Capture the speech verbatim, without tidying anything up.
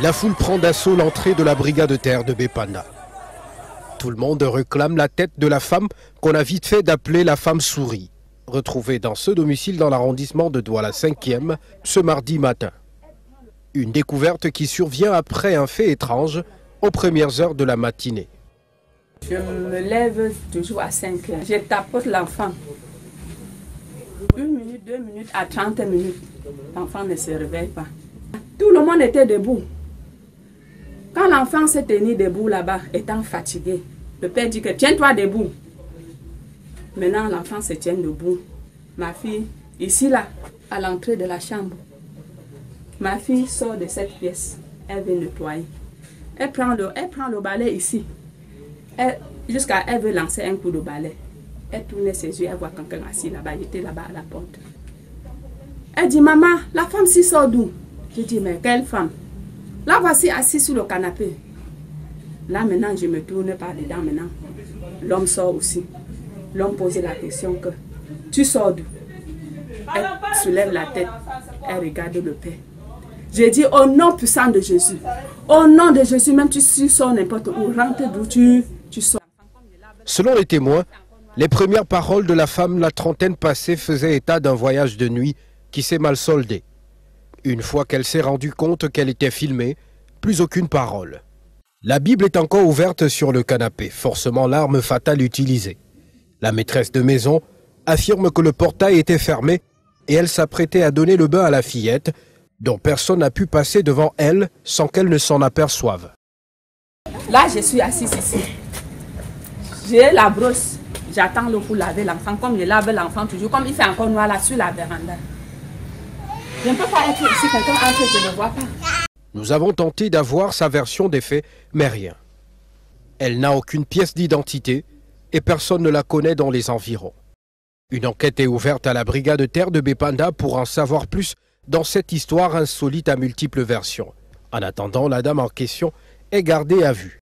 La foule prend d'assaut l'entrée de la brigade de terre de Bépanda. Tout le monde réclame la tête de la femme qu'on a vite fait d'appeler la femme souris, retrouvée dans ce domicile dans l'arrondissement de Douala cinquième ce mardi matin. Une découverte qui survient après un fait étrange aux premières heures de la matinée. Je me lève toujours à cinq heures. Je tapote l'enfant. Une minute, deux minutes, à trente minutes. L'enfant ne se réveille pas. Tout le monde était debout. Quand l'enfant s'est tenu debout là-bas, étant fatigué, le père dit que tiens-toi debout. Maintenant, l'enfant se tient debout. Ma fille, ici là, à l'entrée de la chambre. Ma fille sort de cette pièce. Elle veut nettoyer. Elle prend le, elle prend le balai ici. Jusqu'à elle veut lancer un coup de balai. Elle tourne ses yeux, elle voit quelqu'un assis là-bas. Il était là-bas à la porte. Elle dit, maman, la femme s'y sort d'où? Je dis, mais quelle femme? Là, voici assise sur le canapé. Là, maintenant, je me tourne par dedans maintenant. L'homme sort aussi. L'homme posait la question que, tu sors d'où? Elle soulève la tête. Elle regarde le père. J'ai dit, au nom puissant de Jésus, au nom de Jésus, même tu sors n'importe où, rentre d'où tu, tu sors. Selon les témoins, les premières paroles de la femme, la trentaine passée, faisaient état d'un voyage de nuit qui s'est mal soldé. Une fois qu'elle s'est rendue compte qu'elle était filmée, plus aucune parole. La Bible est encore ouverte sur le canapé, forcément l'arme fatale utilisée. La maîtresse de maison affirme que le portail était fermé et elle s'apprêtait à donner le bain à la fillette, dont personne n'a pu passer devant elle sans qu'elle ne s'en aperçoive. Là, je suis assise ici. J'ai la brosse. J'attends l'eau pour laver l'enfant. Comme je lave l'enfant toujours, comme il fait encore noir là sur la véranda. Je ne peux pas être ici, quelqu'un entre, je ne vois pas. Nous avons tenté d'avoir sa version des faits, mais rien. Elle n'a aucune pièce d'identité et personne ne la connaît dans les environs. Une enquête est ouverte à la brigade de terre de Bépanda pour en savoir plus dans cette histoire insolite à multiples versions. En attendant, la dame en question est gardée à vue.